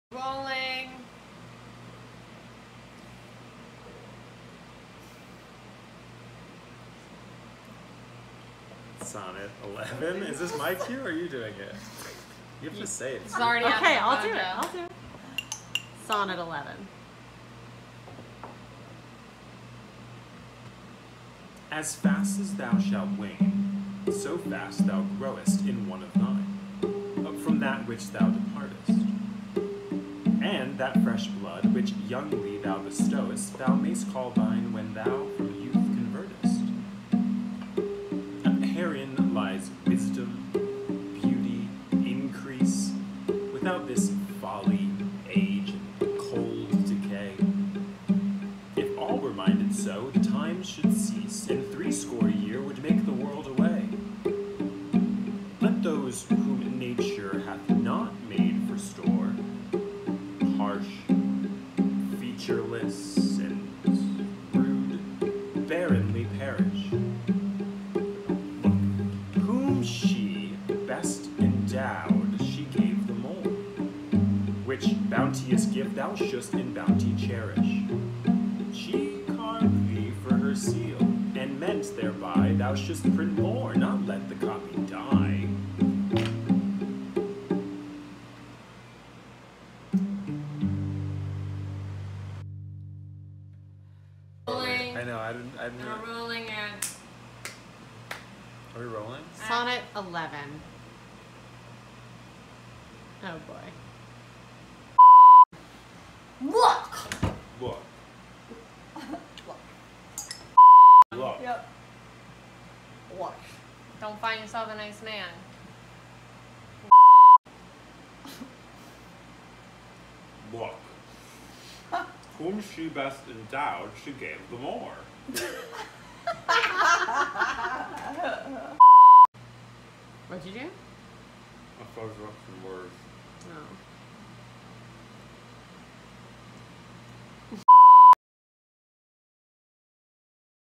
Rolling. Sonnet 11? Is this my cue or are you doing it? You have to say it. It's already Okay, out I'll the do it. mojo. I'll do it. Sonnet 11. As fast as thou shalt wane, so fast thou growest in one of thine, from that which thou departest. And that fresh blood which youngly thou bestowest, thou mayst call thine when thou from youth convertest. Herein lies wisdom, beauty, increase, without this folly, age, and cold decay. If all were minded so, time should cease, and 80 years would make the world away. Let those whom nature hath not made for store, harsh, featureless, and rude, barrenly perish. Look, whom she best endowed, she gave the more, which bounteous gift thou shouldst in bounty cherish. She carved thee for her seal, and meant thereby thou shouldst print more, not let the copy die. Rolling. I know, I didn't. We're rolling it. Are we rolling? Sonnet 11. Oh boy. Look! Look. Look. Yep. Look. Don't find yourself a nice man. Look. Whom she best endowed, she gave the more. What'd you do? I thought it was some words. Oh.